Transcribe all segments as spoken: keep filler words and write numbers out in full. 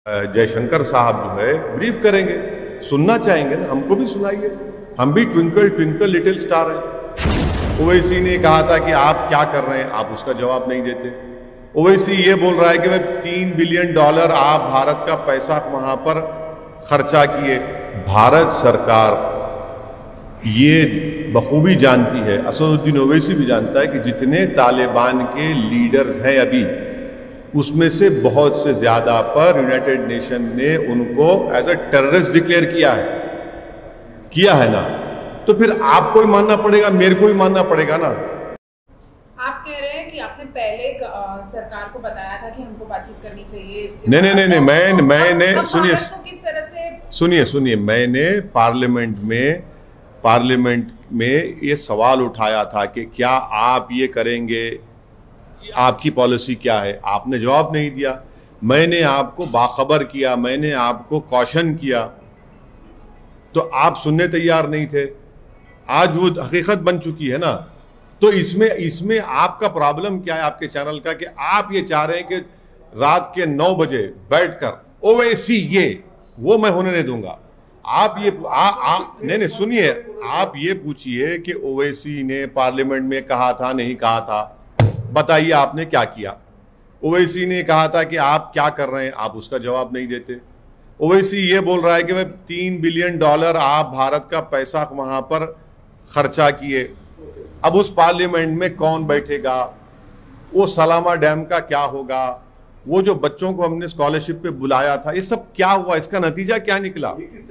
जयशंकर साहब जो है ब्रीफ करेंगे, सुनना चाहेंगे ना, हमको भी सुनाइए। हम भी ट्विंकल ट्विंकल लिटिल स्टार हैं। ओवैसी ने कहा था कि आप क्या कर रहे हैं, आप उसका जवाब नहीं देते। ओवैसी ये बोल रहा है कि भाई तीन बिलियन डॉलर आप भारत का पैसा वहां पर खर्चा किए। भारत सरकार ये बखूबी जानती है, असदुद्दीन ओवैसी भी जानता है कि जितने तालिबान के लीडर्स हैं अभी, उसमें से बहुत से ज्यादा पर यूनाइटेड नेशन ने उनको एज अ टेररिस्ट डिक्लेयर किया है किया है ना। तो फिर आपको ही मानना पड़ेगा, मेरे को ही मानना पड़ेगा ना। आप कह रहे हैं कि आपने पहले आ, सरकार को बताया था कि हमको बातचीत करनी चाहिए। नहीं नहीं नहीं नहीं मैं मैंने सुनिए किस तरह से सुनिए सुनिए मैंने पार्लियामेंट में पार्लियामेंट में ये सवाल उठाया था कि क्या आप ये करेंगे, आपकी पॉलिसी क्या है। आपने जवाब नहीं दिया। मैंने आपको बाखबर किया, मैंने आपको कॉशन किया, तो आप सुनने तैयार नहीं थे। आज वो हकीकत बन चुकी है ना। तो इसमें इसमें आपका प्रॉब्लम क्या है आपके चैनल का, कि आप ये चाह रहे हैं कि रात के नौ बजे बैठकर ओवैसी ये वो मैं होने नहीं दूंगा। आप ये आ, आ, नहीं नहीं सुनिए, आप ये पूछिए कि ओवैसी ने पार्लियामेंट में कहा था नहीं कहा था, बताइए आपने क्या किया। ओवैसी ने कहा था कि आप क्या कर रहे हैं, आप उसका जवाब नहीं देते। ओवैसी ये बोल रहा है कि भाई तीन बिलियन डॉलर आप भारत का पैसा वहां पर खर्चा किए। अब उस पार्लियामेंट में कौन बैठेगा, वो सलामा डैम का क्या होगा, वो जो बच्चों को हमने स्कॉलरशिप पे बुलाया था, ये सब क्या हुआ, इसका नतीजा क्या निकला।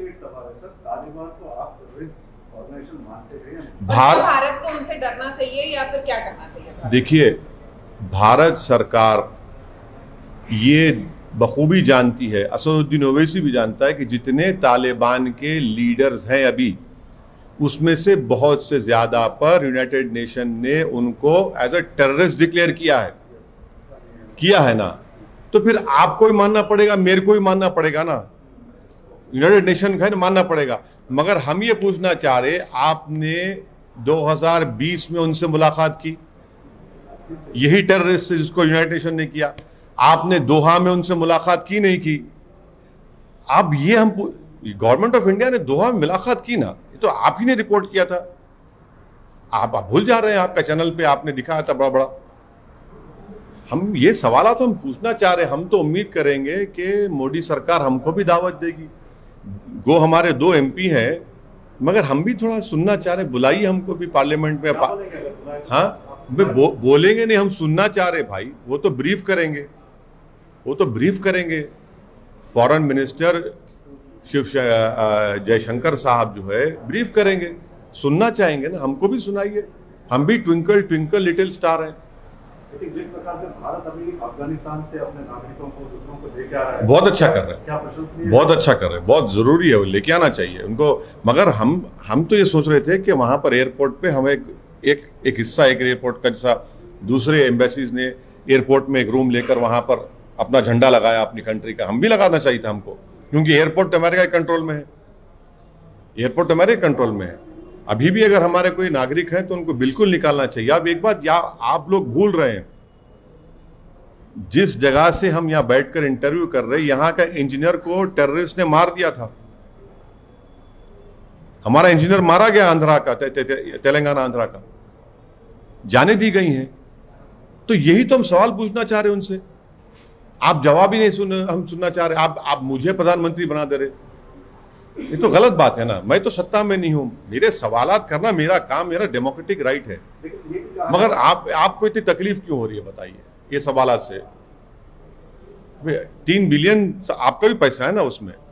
भारत भारत को उनसे डरना चाहिए या फिर क्या करना चाहिए। देखिए, भारत सरकार ये बखूबी जानती है, असदुद्दीन ओवैसी भी जानता है कि जितने तालिबान के लीडर्स हैं अभी, उसमें से बहुत से ज्यादा पर यूनाइटेड नेशन ने उनको एज अ टेररिस्ट डिक्लेयर किया है किया है ना। तो फिर आपको ही मानना पड़ेगा, मेरे को ही मानना पड़ेगा ना। यूनाइटेड नेशन का मानना पड़ेगा। मगर हम ये पूछना चाह रहे, आपने दो हज़ार बीस में उनसे मुलाकात की, यही टेररिस्ट जिसको यूनाइटेड नेशन ने किया। आपने दोहा में उनसे मुलाकात की नहीं की। अब ये हम गवर्नमेंट ऑफ इंडिया ने दोहा में मुलाकात की ना, ये तो आप ही ने रिपोर्ट किया था। आप, आप भूल जा रहे हैं, आपका चैनल पे आपने दिखाया था बड़ा बड़ा। हम ये सवाल तो हम पूछना चाह रहे हैं। हम तो उम्मीद करेंगे कि मोदी सरकार हमको भी दावत देगी। गो हमारे दो एमपी हैं, मगर हम भी थोड़ा सुनना चाह रहे हैं। बुलाइए हमको भी पार्लियामेंट में। हाँ, बो, बोलेंगे नहीं, हम सुनना चाह रहे भाई। वो तो ब्रीफ करेंगे, वो तो ब्रीफ करेंगे। फॉरेन मिनिस्टर शिव जयशंकर साहब जो है ब्रीफ करेंगे, सुनना चाहेंगे ना, हमको भी सुनाइए। हम भी ट्विंकल ट्विंकल लिटिल स्टार हैं। जिस प्रकार से भारत अभी अफगानिस्तान से अपने नागरिकों को दूसरों को लेके आ रहा है, बहुत अच्छा कर रहे हैं, क्या प्रशंसनीय, बहुत अच्छा कर रहे हैं, बहुत जरूरी है, वो लेके आना चाहिए उनको। मगर हम हम तो ये सोच रहे थे कि वहां पर एयरपोर्ट पे हम एक एक, एक हिस्सा एक एयरपोर्ट का, जैसा दूसरे एम्बेसीज ने एयरपोर्ट में एक रूम लेकर वहां पर अपना झंडा लगाया अपनी कंट्री का, हम भी लगाना चाहिए था हमको, क्योंकि एयरपोर्ट अमेरिका के कंट्रोल में है। एयरपोर्ट अमेरिका कंट्रोल में है। अभी भी अगर हमारे कोई नागरिक हैं तो उनको बिल्कुल निकालना चाहिए। अब एक बात या आप लोग भूल रहे हैं, जिस जगह से हम यहां बैठकर इंटरव्यू कर रहे हैं, यहां का इंजीनियर को टेररिस्ट ने मार दिया था। हमारा इंजीनियर मारा गया आंध्रा का, ते, ते, ते, तेलंगाना आंध्रा का, जाने दी गई हैं। तो यही तो हम सवाल पूछना चाह रहे हैं उनसे। आप जवाब ही नहीं सुन हम सुनना चाह रहे। आप आप मुझे प्रधानमंत्री बना दे रहे, ये तो गलत बात है ना। मैं तो सत्ता में नहीं हूं, मेरे सवालात करना मेरा काम, मेरा डेमोक्रेटिक राइट है। मगर आप आपको इतनी तकलीफ क्यों हो रही है बताइए ये सवालात से। तीन बिलियन आपका भी पैसा है ना उसमें।